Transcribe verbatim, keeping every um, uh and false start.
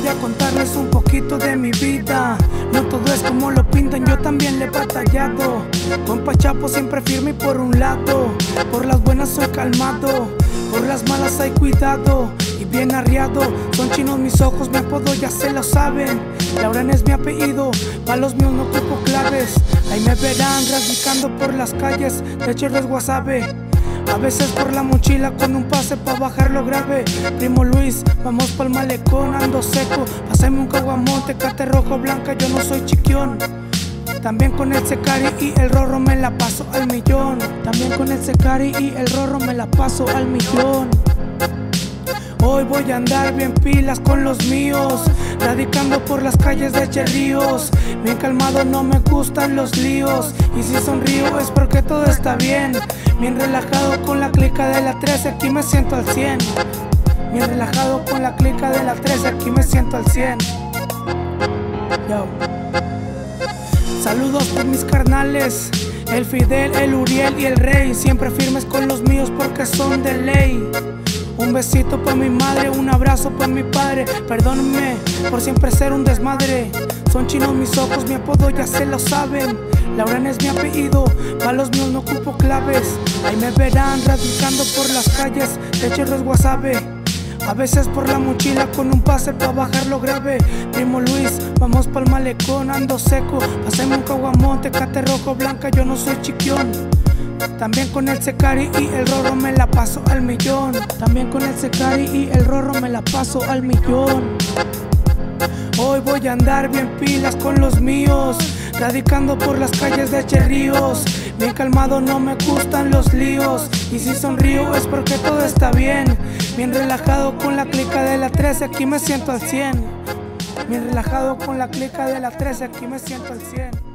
voy a contarles un poquito de mi vida. No todo es como lo pintan, yo también le he batallado. Compa Chapo siempre firme y por un lado. Por las buenas soy calmado, por las malas hay cuidado y bien arriado. Son chinos mis ojos, mi apodo ya se lo saben. Lauren es mi apellido, pa' los míos no ocupo claves. Ahí me verán radicando por las calles de Chirres Guasave. A veces por la mochila con un pase pa' bajarlo grave. Primo Luis, vamos pa'l malecón, ando seco. Pásame un caguamón, Tecate rojo blanca, yo no soy chiquión. También con el Secari y el Rorro me la paso al millón. También con el Secari y el Rorro me la paso al millón. Hoy voy a andar bien pilas con los míos, radicando por las calles de Cherríos. Bien calmado, no me gustan los líos. Y si sonrío es porque todo está bien. Bien relajado con la clica de la trece, aquí me siento al cien. Bien relajado con la clica de la trece, aquí me siento al cien. Yo. Saludos por mis carnales, el Fidel, el Uriel y el Rey. Siempre firmes con los míos porque son de ley. Un besito pa' mi madre, un abrazo pa' mi padre. Perdónenme por siempre ser un desmadre. Son chinos mis ojos, mi apodo ya se lo saben. Lauren es mi apellido, pa' los míos no ocupo claves. Ahí me verán radicando por las calles de Chirres Guasave. A veces por la mochila con un pase pa' bajarlo grave. Primo Luis, vamos pa'l malecón, ando seco. Pásame un caguamón, Tecate rojo blanca, yo no soy chiquión. También con el Secari y el Rorro me la paso al millón. También con el Secari y el Rorro me la paso al millón. Hoy voy a andar bien pilas con los míos, radicando por las calles de Cherríos. Bien calmado, no me gustan los líos. Y si sonrío es porque todo está bien. Bien relajado con la clica de la trece, aquí me siento al cien. Bien relajado con la clica de la trece, aquí me siento al cien.